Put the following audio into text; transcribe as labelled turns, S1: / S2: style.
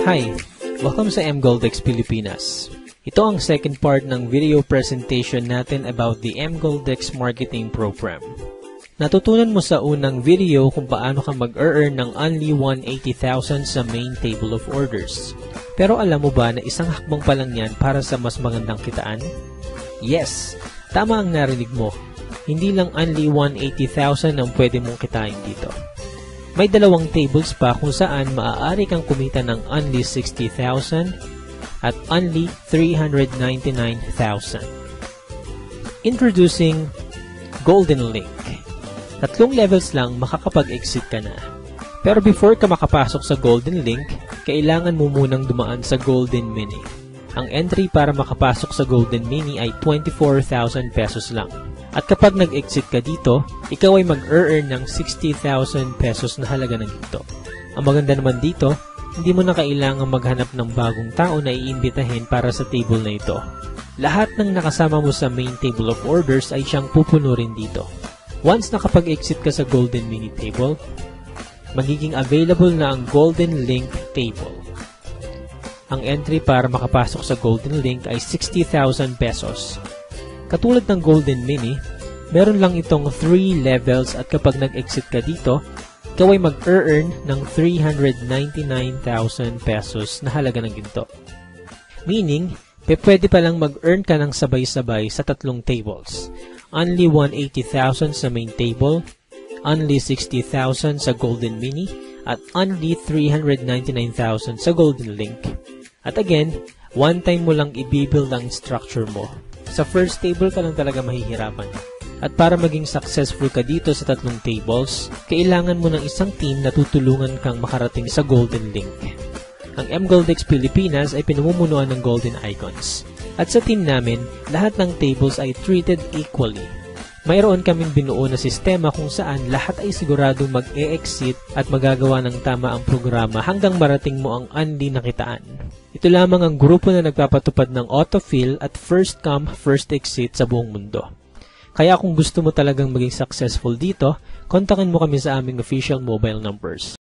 S1: Hi! Welcome sa mGoldex Pilipinas. Ito ang second part ng video presentation natin about the mGoldex Marketing Program. Natutunan mo sa unang video kung paano ka mag-earn ng only 180,000 sa main table of orders. Pero alam mo ba na isang hakbang pa lang yan para sa mas magandang kitaan? Yes! Tama ang narinig mo. Hindi lang only 180,000 ang pwede mong kitain dito. May dalawang tables pa kung saan maaari kang kumita ng only 60,000 at only 399,000. Introducing Golden Link. 3 levels lang makakapag-exit ka na. Pero before ka makapasok sa Golden Link, kailangan mo munang dumaan sa Golden Mini. Ang entry para makapasok sa Golden Mini ay 24,000 pesos lang. At kapag nag-exit ka dito, ikaw ay mag-earn ng 60,000 pesos na halaga ng ginto. Ang maganda naman dito, hindi mo na kailangang maghanap ng bagong tao na iimbitahin para sa table na ito. Lahat ng nakasama mo sa main table of orders ay siyang pupuno rin dito. Once nakapag-exit ka sa Golden Mini table, magiging available na ang Golden Link table. Ang entry para makapasok sa Golden Link ay 60,000 pesos. Katulad ng Golden Mini, meron lang itong 3 levels at kapag nag-exit ka dito, ikaw ay mag-earn ng 399,000 pesos na halaga ng ginto. Meaning, pwede pa lang mag-earn ka ng sabay-sabay sa 3 tables. Only 180,000 sa main table, only 60,000 sa Golden Mini, at only 399,000 sa Golden Link. At again, one time mo lang i-build ang structure mo. Sa first table ka lang talaga mahihirapan. At para maging successful ka dito sa 3 tables, kailangan mo ng isang team na tutulungan kang makarating sa Golden Link. Ang mGoldex Pilipinas ay pinamumunuan ng Golden Icons. At sa team namin, lahat ng tables ay treated equally. Mayroon kaming binuo na sistema kung saan lahat ay siguradong mag-e-exit at magagawa ng tama ang programa hanggang marating mo ang only na kitaan. Ito lamang ang grupo na nagpapatupad ng autofill at first come, first exit sa buong mundo. Kaya kung gusto mo talagang maging successful dito, kontakin mo kami sa aming official mobile numbers.